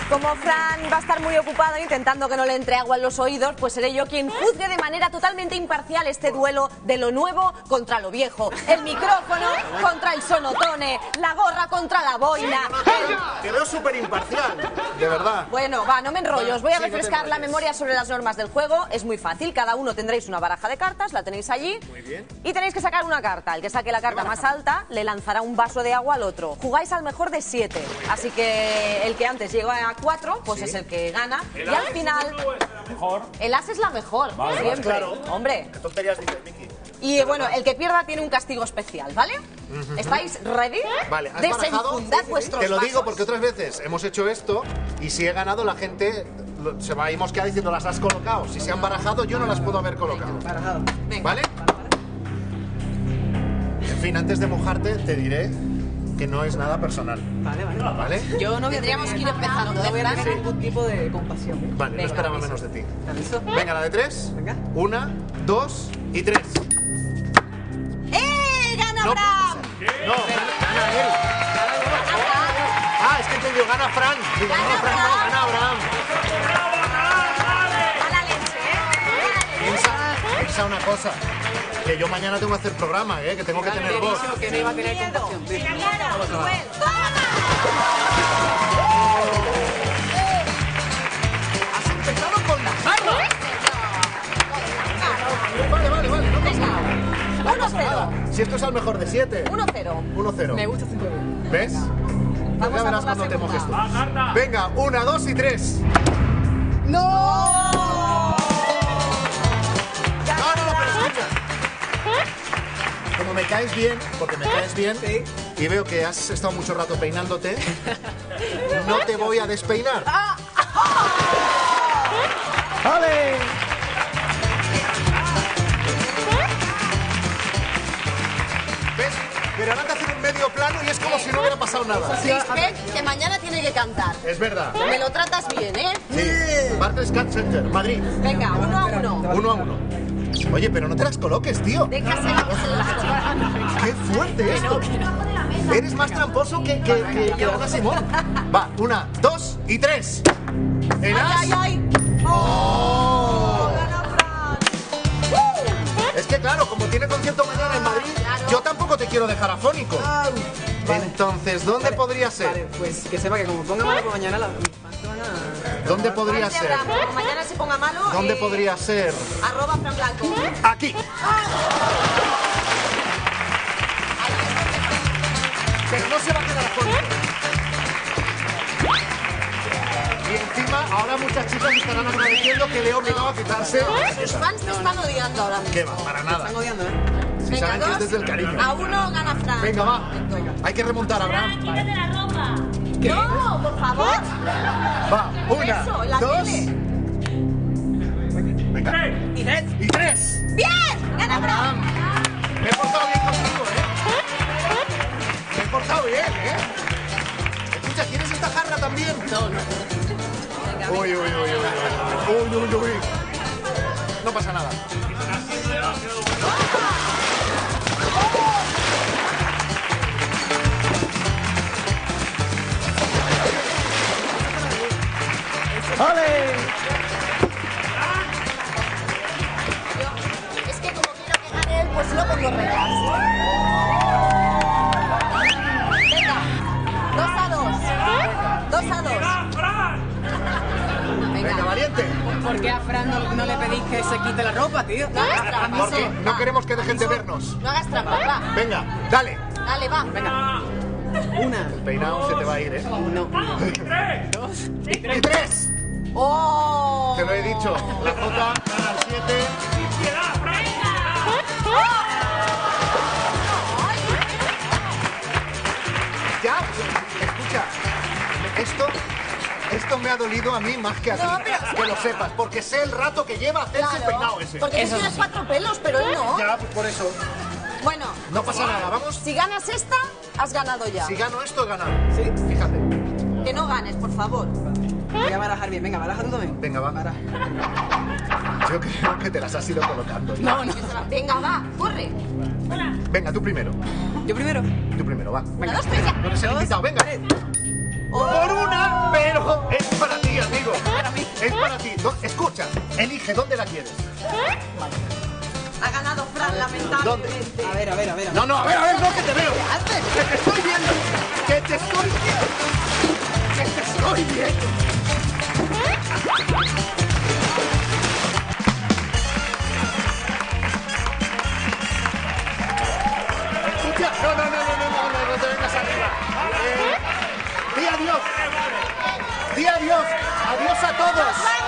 Como Fran va a estar muy ocupado intentando que no le entre agua en los oídos, pues seré yo quien juzgue de manera totalmente imparcial este duelo de lo nuevo contra lo viejo. El micrófono contra el sonotone, la gorra contra la boina. Te veo súper imparcial, de verdad. Bueno, va, no me enrollo. Os voy a refrescar la memoria sobre las normas del juego. Es muy fácil. Cada uno tendréis una baraja de cartas, la tenéis allí. Muy bien. Y tenéis que sacar una carta. El que saque la carta más alta le lanzará un vaso de agua al otro. Jugáis al mejor de 7. Así que el que antes llega a 4, pues es el que gana. Y al final, el as es la mejor. Siempre. Claro. Hombre. ¿Qué tonterías dices, Miki? Y bueno, el que pierda tiene un castigo especial, ¿vale? ¿Estáis ready? Vale, ¿has barajado? Desenfundad vuestros Te lo digo vasos. porque otras veces hemos hecho esto y si he ganado la gente se va a ir mosqueada diciendo las has colocado. Si se han barajado yo no las puedo haber colocado. Venga. ¿Vale? En fin, antes de mojarte te diré que no es nada personal. ¿Vale? Yo no Tendríamos que ir empezando. no voy a tener Sí. ningún tipo de compasión. Vale, no Venga, esperaba menos de ti. ¿Estás listo? Venga, la de 3. Venga. 1, 2 y 3. ¡Gana No, Abraham! No, gana él. Ah, es que he entendido, gana Fran. Digo, Gana no, Fran, no, Fran. gana Abraham. Mala leche, ¿eh? Piensa una cosa, que yo mañana tengo que hacer programa, que tengo que tener He voz. dicho que no iba a tener Miedo. compasión. Has empezado con la jarra. Vale, no pasa nada. No pasa 1-0. nada. Si esto es al mejor de 7. 1-0. 1-0. Me gusta este juego. ¿Ves? Vamos Ya a verás por la cuando te segunda. mojes tú. Venga, 1, 2 y 3. ¡No! No, pero escucha. Como me caes bien, porque me caes bien, Sí. y veo que has estado mucho rato peinándote, no te voy a despeinar. ¡Vale! ¿Ves? Pero ahora te hacen un medio plano y es como si no hubiera pasado nada. Lisbeth, que mañana tiene que cantar. Es verdad. Me lo tratas bien, ¿eh? Sí. Barclays Cat Center, Madrid. Venga, 1-1. 1-1. Oye, pero no te las coloques, tío. Déjasela que se las coloque. ¡Qué fuerte esto! Eres más tramposo que Ana Simón. Va, 1, 2 y 3. El as. ¡Ay, ay! ¡Oh! ¡Gana Fran! Es que claro, como tiene concierto mañana en Madrid, Claro. yo tampoco te quiero dejar afónico. Entonces, ¿dónde podría ser? Vale, pues que sepa que como ponga malo por mañana, mis fans van a... ¿Dónde podría Fran de ser? Abraham, como mañana se ponga malo. ¿Dónde podría ser? @Fran Blanco. Aquí. Pero no se va a quedar afónico. Y encima, ahora muchas chicas estarán agradeciendo que le he obligado a quitarse. Tus fans te están odiando ahora mismo. ¿Qué va? Para nada. Están odiando, ¿eh? Si Venga, saben que es desde el cariño. 2-1 gana Fran. Venga, va. Hay que remontar, Abraham. Quítate la ropa. No, por favor. Va, Eso, en la 1, 2. tele. Venga. Y 3. ¡Bien! ¡Gana Abraham! Me he portado bien contigo, Me he portado bien, Escucha, ¿quieres esta jarra también? No. Uy. No pasa nada. ¡Vale! Es que como quiero que gane él, pues lo pongo reglas. Venga, 2-2. Venga, valiente. ¿Por qué a Fran no le pedís que se quite la ropa, tío? No hagas trampa. Porque no queremos que dejen de vernos. No hagas trampa, va. Venga, dale. Dale, va. Venga. 1, El peinado se te va a ir, 1, 2 y 3. Y 3. ¡Oh! Te lo he dicho. La Jota gana al 7. Ya, escucha. Esto me ha dolido a mí más que a ti. No, pero- Que lo sepas, porque sé el rato que lleva hacerse el peinado ese. Porque tú tienes 4 pelos, pero él no. Ya, pues por eso. Bueno, No pasa nada, vamos. si ganas esta, has ganado ya. Si gano esto, he ganado. ¿Sí? Fíjate. Que no ganes, por favor. Voy a barajar bien. Venga, baraja tú también. Venga, va. Baraja. Yo creo que te las has ido colocando. No. Venga, va, corre. Venga, tú primero. Yo primero. Tú primero, va. Una, dos, tres, ya. No eres el invitado, venga. Tres. Por una, pero es Es para ti. Escucha, elige, ¿dónde la quieres? Ha ganado Fran, lamentablemente. A ver, a ver, a ver. No, no, a ver, no, que te veo. Que te estoy viendo. Que te estoy viendo. Que te estoy viendo. Escucha, no te vengas arriba. Di adiós. Di adiós. Adiós a todos.